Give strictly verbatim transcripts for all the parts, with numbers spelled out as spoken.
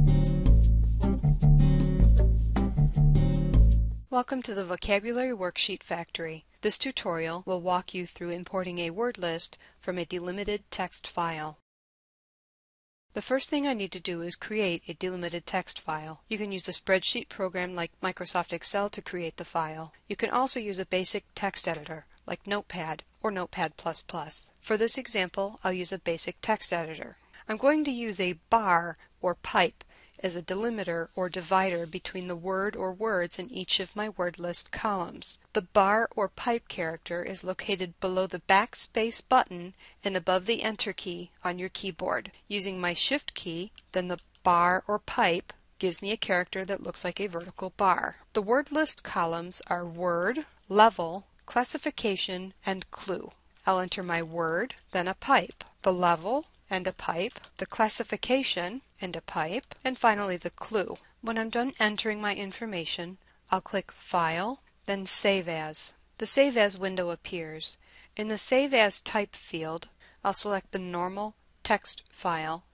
Welcome to the Vocabulary Worksheet Factory. This tutorial will walk you through importing a word list from a delimited text file. The first thing I need to do is create a delimited text file. You can use a spreadsheet program like Microsoft Excel to create the file. You can also use a basic text editor like Notepad or Notepad plus plus. For this example, I'll use a basic text editor. I'm going to use a bar or pipe as a delimiter or divider between the word or words in each of my word list columns. The bar or pipe character is located below the backspace button and above the enter key on your keyboard. Using my shift key, then the bar or pipe gives me a character that looks like a vertical bar. The word list columns are word, level, classification, and clue. I'll enter my word, then a pipe, the level, and a pipe, the classification, and a pipe, and finally the clue. When I'm done entering my information, I'll click File, then Save As. The Save As window appears. In the Save As type field, I'll select the normal text file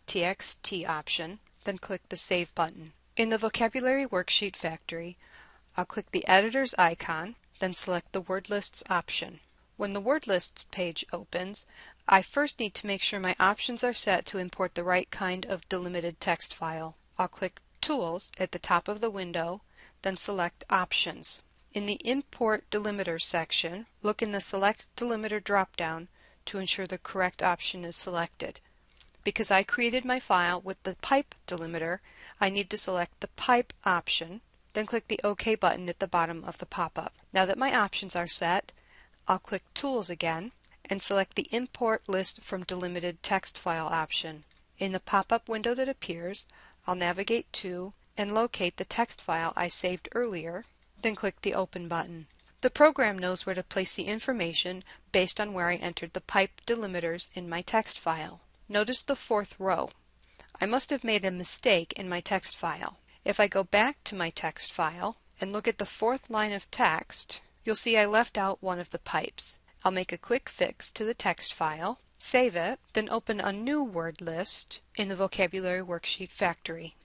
.txt option, then click the Save button. In the Vocabulary Worksheet Factory, I'll click the editor's icon, then select the Word Lists option. When the Word Lists page opens, I first need to make sure my options are set to import the right kind of delimited text file. I'll click Tools at the top of the window, then select Options. In the Import Delimiter section, look in the Select Delimiter drop-down to ensure the correct option is selected. Because I created my file with the pipe delimiter, I need to select the pipe option, then click the OK button at the bottom of the pop-up. Now that my options are set, I'll click Tools again, and select the Import List from Delimited Text File option. In the pop-up window that appears, I'll navigate to and locate the text file I saved earlier, then click the Open button. The program knows where to place the information based on where I entered the pipe delimiters in my text file. Notice the fourth row. I must have made a mistake in my text file. If I go back to my text file and look at the fourth line of text, you'll see I left out one of the pipes. I'll make a quick fix to the text file, save it, then open a new word list in the Vocabulary Worksheet Factory.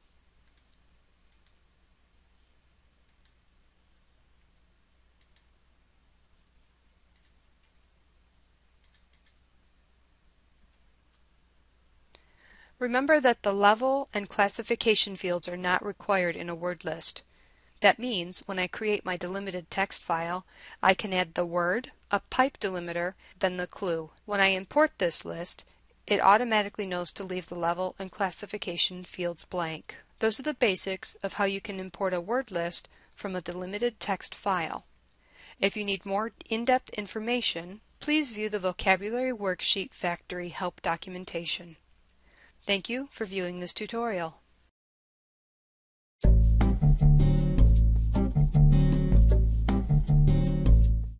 Remember that the level and classification fields are not required in a word list. That means when I create my delimited text file, I can add the word, a pipe delimiter, then the clue. When I import this list, it automatically knows to leave the level and classification fields blank. Those are the basics of how you can import a word list from a delimited text file. If you need more in-depth information, please view the Vocabulary Worksheet Factory help documentation. Thank you for viewing this tutorial.